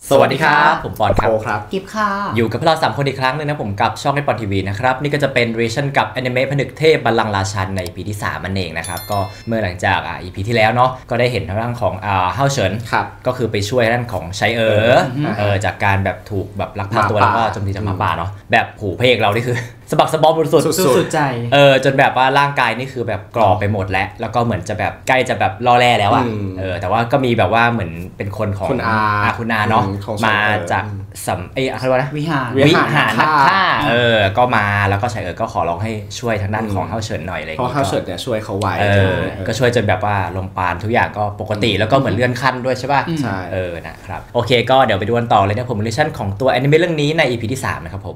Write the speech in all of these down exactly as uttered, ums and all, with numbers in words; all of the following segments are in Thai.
สวัสดีครับผมปอนครับกิฟค่ะอยู่กับพวกเราสามคนอีกครั้งนึงนะผมกับช่องไอปอนทีวีนะครับนี่ก็จะเป็นรีชั่นกับแอนิเมะผนึกเทพบัลลังก์ราชันใน อี พี ที่สามมันเองนะครับก็เมื่อหลังจากอ่า อี พี ที่แล้วเนาะก็ได้เห็นทางด้านของอ่าเฮาเฉินก็คือไปช่วยด้านของไชเอ๋อเออจากการแบบถูกแบบลักพาตัวแล้วก็โจมตีจากหมาป่าเนาะแบบหูเพลงเรานี่คือสะบักสะบอมสุดๆสุดใจเออจนแบบว่าร่างกายนี่คือแบบกรอบไปหมดแล้วแล้วก็เหมือนจะแบบใกล้จะแบบล่อแร่แล้วอ่ะเออแต่ว่าก็มีแบบว่าเหมือนเป็นคนของคุณอาคุณอาเนาะมาจากสัมเอ้อะไรวะนะวิหารวิหารนักฆ่าเออก็มาแล้วก็ไชเอ๋อก็ขอร้องให้ช่วยทางด้านของเฮาเฉินหน่อยอะไรอย่างเงี้ยเพราะเฮาเฉินเนี่ยช่วยเขาไว้ก็ช่วยจนแบบว่าลมปานทุกอย่างก็ปกติแล้วก็เหมือนเลื่อนขั้นด้วยใช่ป่ะใช่เออนะครับโอเคก็เดี๋ยวไปดูกันต่อเลยนะผมรีชั่นของตัวแอนิเมะเรื่องนี้ใน อี พี ที่สามนะครับผม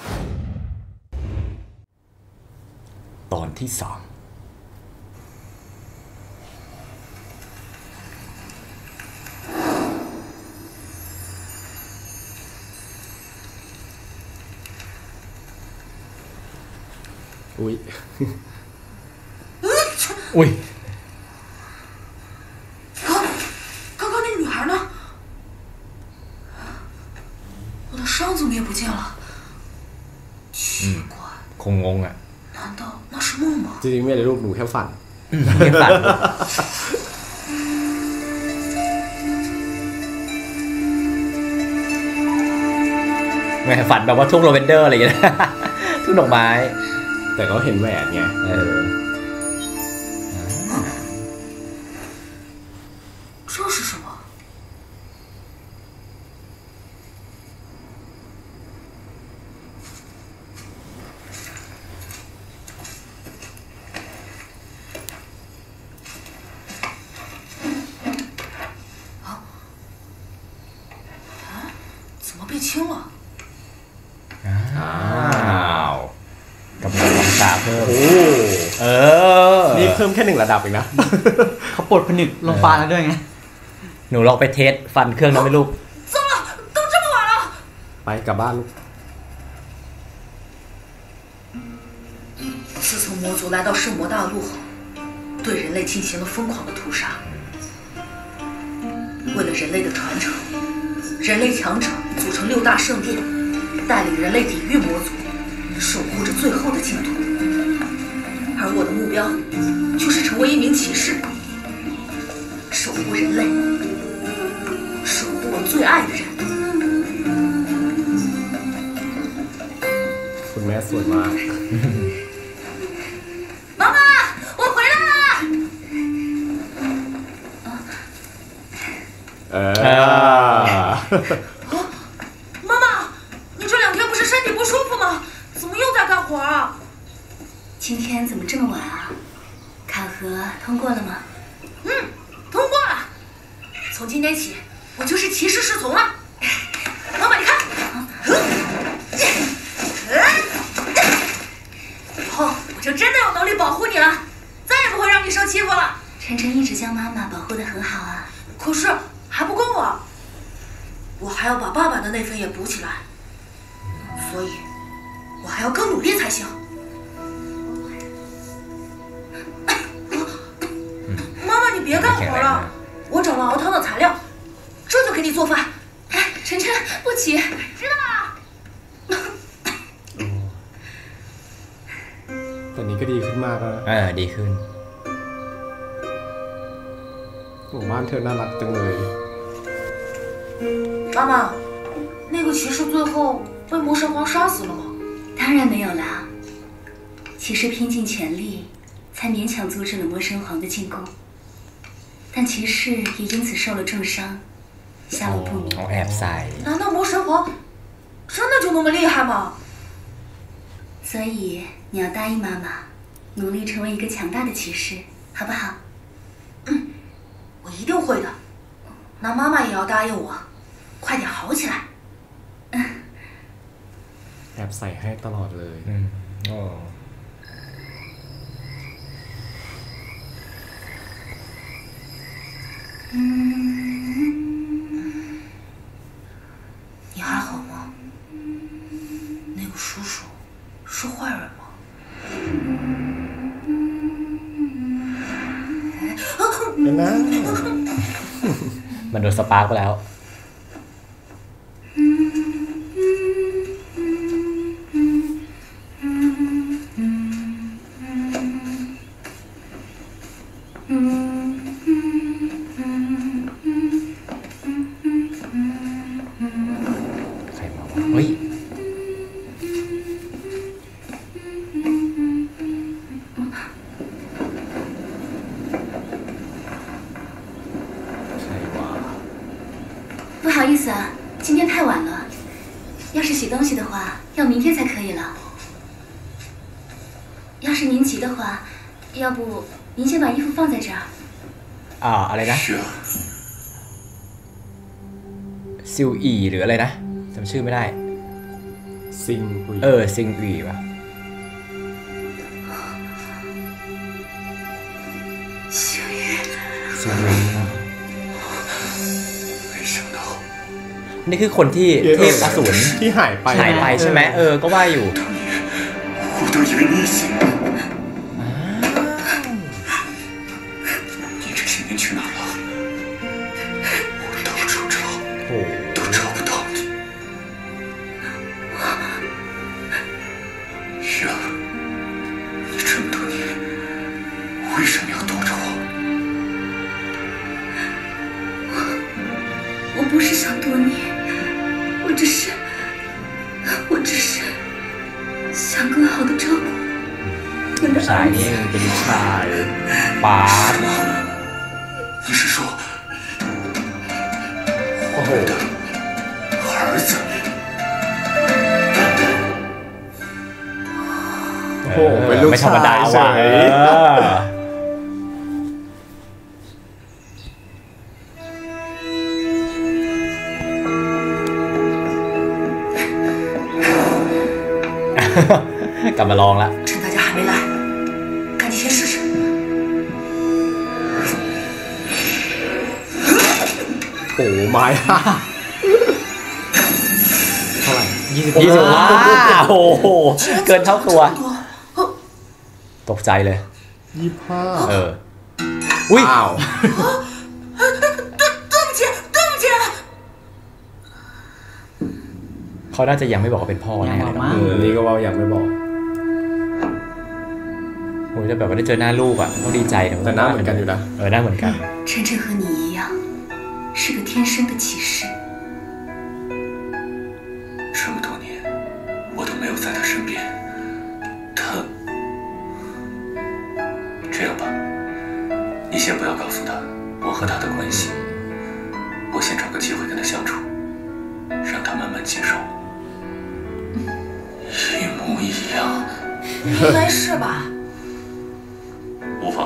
ตอนที่สองอุ้ยอุ้ย刚刚那个女孩呢？我的伤怎么也不见了？奇怪， คงงงอ่ะ难道那是梦吗？ จริงๆไม่ได้รูปหนูแค่ฝันแค่ฝันไม่ฝันแบบว่าทุ่งโรเวนเดอร์อะไรอย่างเงี้ยทุ่งดอกไม้แต่ก็เห็นแหวนไงเออ这是什么？啊？怎么变轻了？ อ้าวกำลังรักษาเพิ่มโอ้เออนี่เพิ่มแค่หนึ่งระดับเองนะเขาปลดผนึกลงปานแล้วด้วยไงหนูลองไปเทสฟันเครื่องนั้นไหมลูก糟了，都这么晚了。 ไปกลับบ้านลูก自从魔族来到圣魔大陆后，对人类进行了疯狂的屠杀。为了人类的传承，人类强者组成六大圣殿，带领人类抵御魔族，守护着最后的净土。而我的目标就是成为一名骑士，守护人类，守护我最爱的人。 คุณแม่สวยมาก妈妈，我回来了。 เออ妈妈，你这两天不是身体不舒服吗？怎么又在干活啊？ 今天怎么这么晚啊？考核通过了吗？ 嗯，通过了。从今天起，我就是骑士侍从了。妈妈，你看，以后我就真的有能力保护你了，再也不会让你受欺负了。 晨晨一直将妈妈保护得很好啊。 可是还不够啊，我还要把爸爸的那份也补起来，所以我还要更努力才行。妈妈，你别干活了，我找了熬汤的材料，这就给你做饭。 哎，晨晨，不急， 知道了。 แต่นี้ก็ดีขึ้นมากแล้วเออดีขึ้นหมู่บ้านเธอน่ารักจังเลย妈妈，那个骑士最后被魔神皇杀死了吗？ 当然没有啦，骑士拼尽全力，才勉强阻止了魔神皇的进攻。但骑士也因此受了重伤，下落不明。 แอบใส่难道魔神皇真的就那么厉害吗？ 所以你要答应妈妈，努力成为一个强大的骑士，好不好？ 嗯，我一定会的。那妈妈也要答应我，快点好起来。 嗯。 แอบใส่ให้ตลอดเลยอืมอ๋อ你还好吗？那个叔叔是坏人吗？ เห็นนะมันโดนสปาร์กไปแล้วใครมาวะเฮ้ย不好意思啊，今天太晚了。要是洗东西的话，要明天才可以了。要是您急的话，要不您先把衣服放在这儿。 อ่าอะไรนะซิวอีหรืออะไรนะจำชื่อไม่ได้ซิงอุยเออซิงอีป่ะ星宇， ซิงอุยนี่คือคนที่เทพอสูรที่หายไปหายไปใช่ไหมเออก็ว่าอยู่我都以为你醒了。你这些年去哪儿了？我到处找，都找不到你。月儿，你这么多年为什么要躲着我？ 我不是想躲你，我只是，我只是想更好的照顾我的ชาย儿นี่子。 เป็นชายป๊าด你是说โอ้โห儿子？ โอ้โหเป็นลูกไม่ธรรมดาชายว่ะเฉเอย อกลับมาลองละ趁大家还没来，赶紧先试试。 โอ้โหไม้ห้าเท่าไหร่ยี่สิบยี่สิบว้าโอ้โหเกินเท่าตัว ตกใจเลยยี่สิบห้าเออ อุ้ยอ้าว对不起，对不起。 เขาน่าจะยังไม่บอกว่าเป็นพ่อแน่เลยเนาะเออนี่ก็ว่ายังไม่บอกโอ้ยจะแบบว่าได้เจอหน้าลูกอ่ะต้องดีใจนะแต่หน้าเหมือนกันอยู่นะเออหน้าเหมือนกัน晨晨和你一样，是个天生的骑士。 这么多年，我都没有在他身边。他，这样吧，你先不要告诉他我和他的关系，我先找个机会跟他相处，让他慢慢接受。一模一样， 没事吧？ 无妨。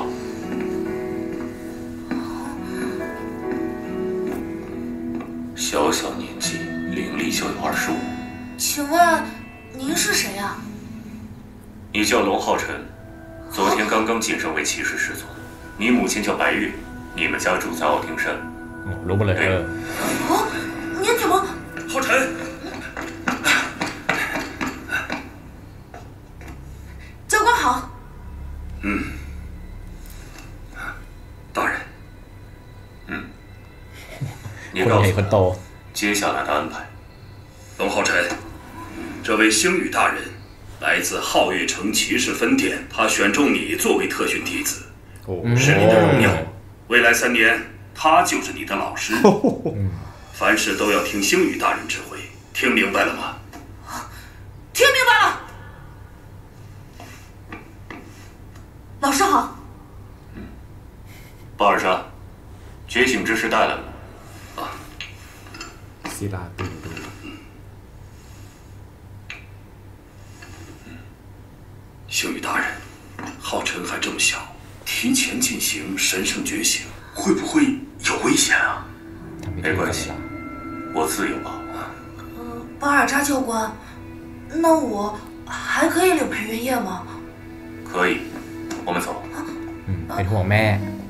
小小年纪，灵力就有二十五。 请问您是谁呀、 你叫龙浩辰，昨天刚刚晋升为骑士师祖。你母亲叫白月，你们家住在奥丁山。 รู้หมดเลยเออ哦，您怎么？ 浩辰， 教官好。 嗯，大人，嗯，你คน告ใหญ่诉คนโต我接下来的安排。龙浩辰，这位星宇大人来自皓月城骑士分店，他选中你作为特训弟子， โอ้โห是你的荣耀。未来三年，他就是你的老师。凡事都要听星宇大人指挥，听明白了吗？ 听明白了。老师好。 巴尔莎，觉醒之时带来了。 ศิลาตึงดู星宇大人，浩辰还这么小，提前进行神圣觉醒，会不会有危险啊？ ทำพิธี没กัน关เล系ย， 我自有把握。 呃，巴尔扎教官，那我还可以领陪月夜吗？ 可以，我们走。 อืมเป็นห่วงแม่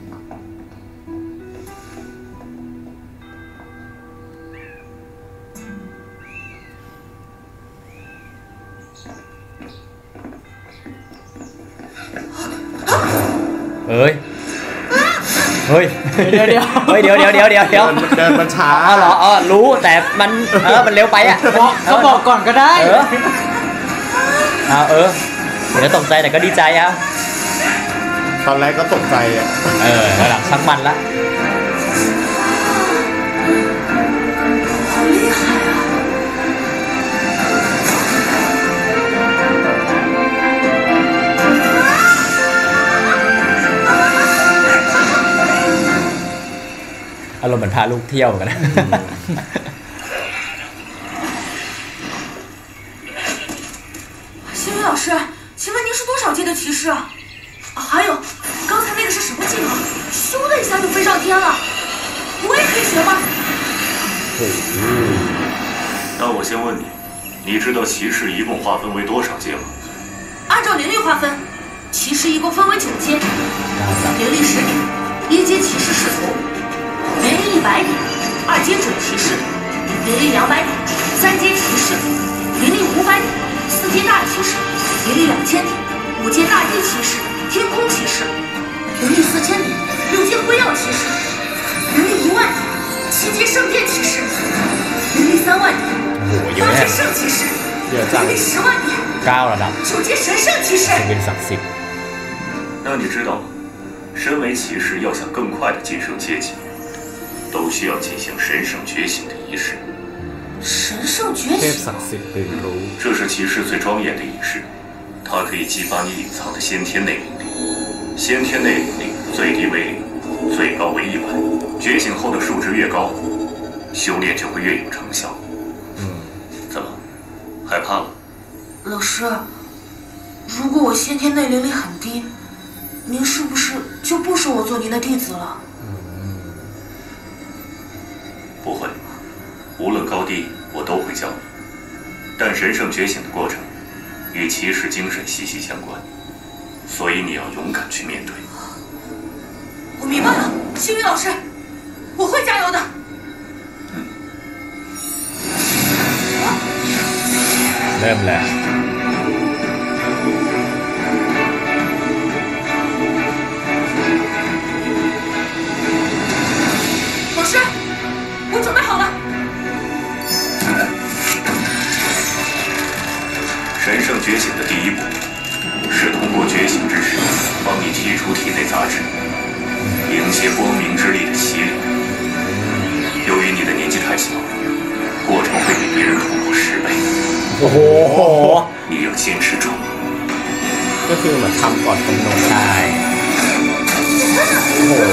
เอ้ย เฮ้ยเดี๋ยวเดี๋ยวเฮ้ยเดี๋ยวเดี๋ยวเดี๋ยวเดี๋ยวเดี๋ยวเดินมันช้าอ๋อเหรออ๋อรู้แต่มันเออมันเร็วไปอ่ะบอกเขาบอกก่อนก็ได้เออเอาเออเดี๋ยวตกใจแต่ก็ดีใจอ่ะตอนแรกก็ตกใจอ่ะเออระดับช่างมันละอารมณ์เหมือนพาลูกเที่ยวกันนะ星云老师，请问您是多少阶的骑士啊？还有，刚才那个是什么技能？咻的一下就飞上天了，我也可以学吗？ 那我先问你，你知道骑士一共划分为多少阶吗？ 按照灵力划分，骑士一共分为九阶，灵力十点，一阶骑士侍从。灵力一百点，二阶准骑士；灵力两百点，三阶骑士；灵力五百点，四阶大骑士；灵力两千点，五阶大地骑士、天空骑士；灵力四千点，六阶辉耀骑士；灵力一万点，七阶圣殿骑士；灵力三万点，八阶圣骑士；灵力十万点，九阶神圣骑士。 那你知道吗？身为骑士，要想更快的晋升阶级。都需要进行神圣觉醒的仪式。 神圣觉醒， 这是骑士最庄严的仪式，它可以激发你隐藏的先天内灵力。先天内灵力最低为零，最高为一百。觉醒后的数值越高，修炼就会越有成效。嗯，怎么，害怕了？ 老师，如果我先天内灵力很低，您是不是就不收我做您的弟子了？ 不会，无论高低，我都会教你。但神圣觉醒的过程与骑士精神息息相关，所以你要勇敢去面对。 我明白了，星云老师，我会加油的。 嗯。 เริ่มแล้ว老师。我准备好了。 神圣觉醒的第一步是通过觉醒之时，帮你剔除体内杂质，迎接光明之力的洗礼。由于你的年纪太小，过程会比别人痛苦十倍。 โอ้โห你要坚持住。 ก็คือเหมือนทำก่อนกำหนดใช่โอ้โห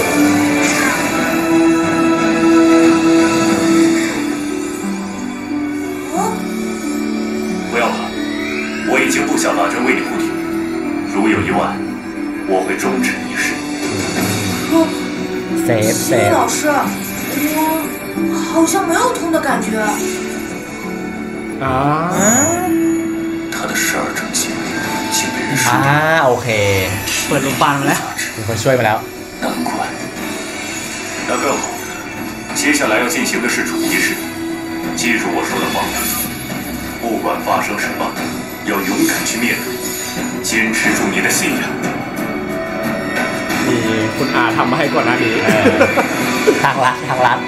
不要怕，我已经布下法阵为你护体，如有意外，我会终止仪式。 เซฟเซฟ老师，我好像没有痛的感觉。 啊？ 他的十二正气竟被人อ่าโอเคเปิดโรงพยาบาลมาแล้วมีคนช่วยมาแล้ว难怪。那更好，接下来要进行的是主仪式，记住我说的话。不管发生什么，要勇敢去面对，坚持住你的信仰。 มีคุณอาทำมาให้ก่อนหน้านี้ทางลัดทางลัด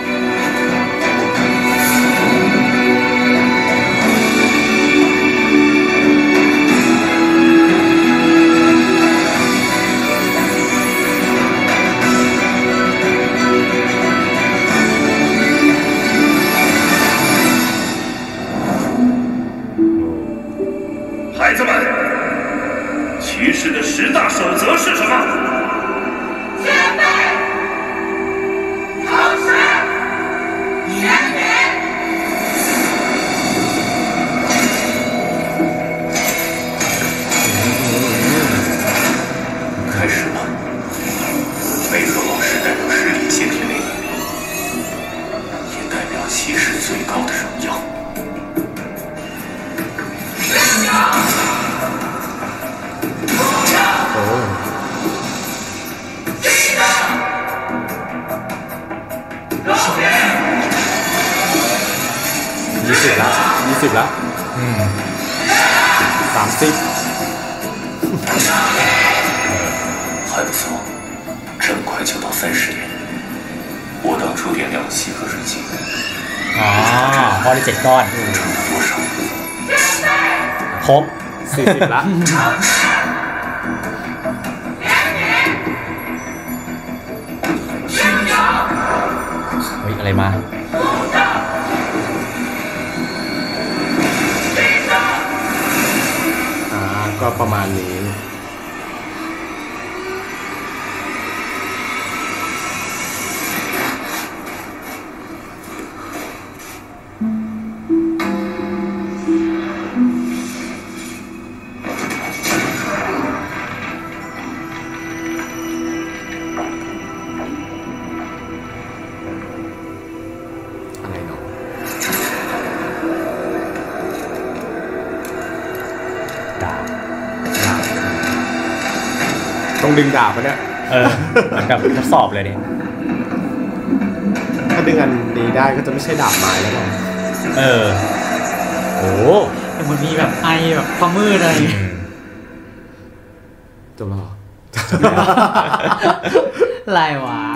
孩子们，骑士的十大守则是什么？ 谦卑、诚实、严谨。 开始吧。梅克老师代表十点先天内力，也代表骑士最高的荣耀。 ยี่สิบละยี่สิบละอืมสามสิบ还不错，这么快就到三十点。我当初点亮了七颗水晶。 อ๋อพอได้เจ็ดก้อนครบสี่สิบละอะไรมาอ่าก็ประมาณนี้ต้องดึงดาบปะเนี่ยเออเหมือนกับทดสอบเลยเนี่ยถ้าดึงอันนี้ได้ก็จะไม่ใช่ดาบไม้แล้วหรอเออโอ้แต่มันมีแบบไอแบบความมืดอะไรจบแล้วไรวะ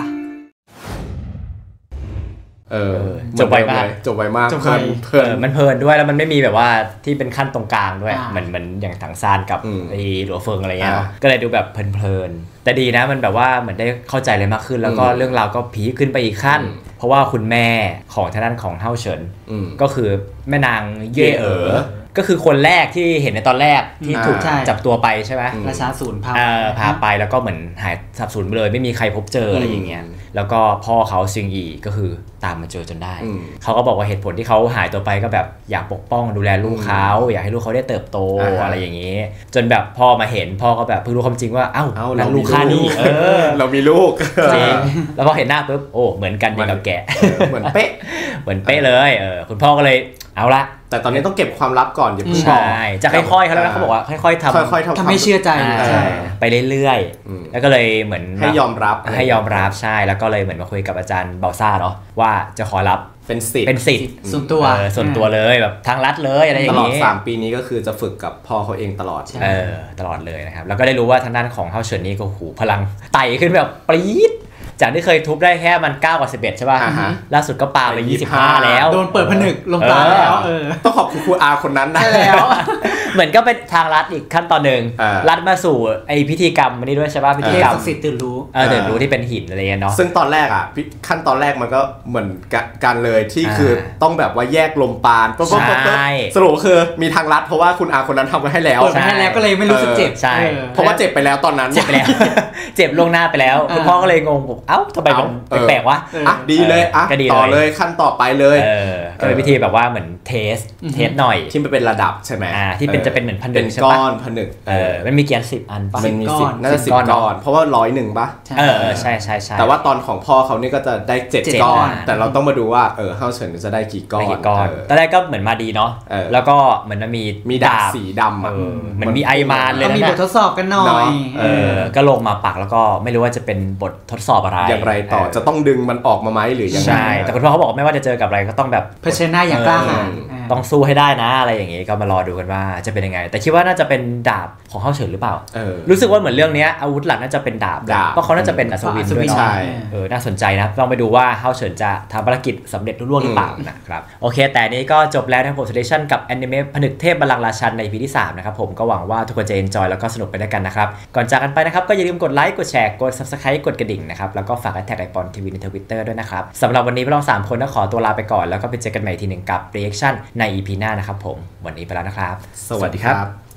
เออจบไวมากจบไวมากเพลินเพลินมันเพลินด้วยแล้วมันไม่มีแบบว่าที่เป็นขั้นตรงกลางด้วยเหมือนเหมือนอย่างถังซานกับไอ้หลัวเฟิงอะไรเงี้ยก็เลยดูแบบเพลินๆแต่ดีนะมันแบบว่าเหมือนได้เข้าใจเลยมากขึ้นแล้วก็เรื่องราวก็พีคขึ้นไปอีกขั้นเพราะว่าคุณแม่ของทางด้านของเฮาเฉินก็คือแม่นางเย่เอ๋อก็คือคนแรกที่เห็นในตอนแรกที่ถูกจับตัวไปใช่ไหมราชาศูนย์พาพาไปแล้วก็เหมือนหายสับสูญไปเลยไม่มีใครพบเจออะไรอย่างเงี้ยแล้วก็พ่อเขาซิงอีก็คือตามมาเจอจนได้เขาก็บอกว่าเหตุผลที่เขาหายตัวไปก็แบบอยากปกป้องดูแลลูกเขาอยากให้ลูกเขาได้เติบโตอะไรอย่างงี้จนแบบพ่อมาเห็นพ่อก็แบบเพิ่งรู้ความจริงว่าเอ้าเราลูกข้านี่เออเรามีลูกจริงแล้วพอเห็นหน้าปุ๊บโอ้เหมือนกันอย่างกับแกเหมือนเป๊ะเหมือนเป๊ะเลยเออคุณพ่อก็เลยเอาละแต่ตอนนี้ต้องเก็บความลับก่อนอย่าเพิ่งบอกจะค่อยๆเขาแล้วเขาบอกว่าค่อยๆทำค่อยๆทำให้เชื่อใจไปเรื่อยๆแล้วก็เลยเหมือนให้ยอมรับให้ยอมรับใช่แล้วก็เลยเหมือนมาคุยกับอาจารย์เบาซ่าเนาะว่าจะขอรับเป็นสิทธิ์เป็นสิทธิ์ส่วนตัวส่วนตัวเลยแบบทางรัฐเลยอะไรอย่างนี้ตลอดสามปีนี้ก็คือจะฝึกกับพ่อเขาเองตลอดเออตลอดเลยนะครับแล้วก็ได้รู้ว่าทางด้านของเฮาเฉินนี่ก็หูพลังไต่ขึ้นแบบปรี๊ดจากที่เคยทุบได้แค่มันเก้ากับสิบเอ็ดใช่ป่ะล่าสุดก็ปาไปยี่สิบห้าแล้วโดนเปิดผนึกลงตาแล้วเออต้องขอบคุณครูอาคนนั้นนะแล้วเหมือนก็เป็นทางรัฐอีกขั้นตอนหนึ่งรัฐมาสู่ไอพิธีกรรมนี้ด้วยใช่ป่ะพิธีกรรมศักดิ์สิทธิ์ตื่นรู้เออตื่นรู้ที่เป็นหินอะไรเงี้ยเนาะซึ่งตอนแรกอ่ะขั้นตอนแรกมันก็เหมือนกันเลยที่คือต้องแบบว่าแยกลมปานก็สรุปคือมีทางรัฐเพราะว่าคุณอาคนนั้นทำไว้ให้แล้วเปิดให้แล้วก็เลยไม่รู้สึกเจ็บใช่เพราะว่าเจ็บไปแล้วตอนนั้นเจ็บไปแล้วเจ็บล่วงหน้าไปแล้วคุณพ่อก็เลยงงบอกเอ้าทำไมมันแปลกๆวะอ่ะดีเลยอ่ะต่อเลยขั้นต่อไปเลยเออก็เป็นวิธีแบบว่าเหมือนเทสเทสหน่อยที่มันเป็นระดับใช่ไหมอ่าที่เป็นจะเป็นเหมือนผนึกใช่ปะก้อนผนึกเออมันมีเกียร์สิบอันป่ะมันมีสิบน่าจะสิบก้อนเพราะว่าร้อยหนึ่งป่ะเออใช่ใช่ใช่แต่ว่าตอนของพ่อเขานี่ก็จะได้เจ็ดก้อนแต่เราต้องมาดูว่าเออเฮาเฉินจะได้กี่ก้อนกี่ก้อนตอนแรกก็เหมือนมาดีเนาะแล้วก็เหมือนมันมีมีดาบสีดำเออมันมีไอมานเลยนะมีบททดสอบกันหน่อยเออก็ลงมาปักแล้วก็ไม่รู้ว่าจะเป็นบททดสอบอะไรอย่างไรต่อจะต้องดึงมันออกมาไหมหรือยังไงใช่แต่คุณพ่อเขาบอกไม่ว่าจะเจอกับอะไรก็ต้องแบบเผชิญหน้าอย่างกล้าหาญต้องสู้ให้ได้นะอะไรอย่างงี้ก็มารอดูกันว่าจะเป็นยังไงแต่คิดว่าน่าจะเป็นดาบของเฮาเฉินหรือเปล่ารู้สึกว่าเหมือนเรื่องนี้อาวุธหลักน่าจะเป็นดาบเพราะเขาน่าจะเป็นอัศวินด้วยเนาะเออน่าสนใจนะลองไปดูว่าเฮาเฉินจะทำภารกิจสำเร็จรุ่งเรืองหรือเปล่านะครับโอเคแต่นี้ก็จบแล้วนะครับผม Station กับแอนิเมะผนึกเทพบัลลังก์ราชันใน อี พี ที่สามนะครับผมก็หวังว่าทุกคนจะ enjoy แล้วก็สนุกไปด้วยกันนะครับก่อนจากกันไปนะครับก็อย่าลืมกดไลค์กดแชร์กด Subscribe กดกระดิ่งนะครับแล้วก็ฝากแท็กไอปอนทีวีใน Twitter ด้วยนะครับสำหรับวันนี้พวกเราสามคนต้องขอตัวลาไปก่อนแล้วก็ไปเจอกันใหม่ทีหนึ่งกับ Reaction ใน อี พี หน้านะครับผมวันนี้ไปแล้วนะครับสวัสดีครับ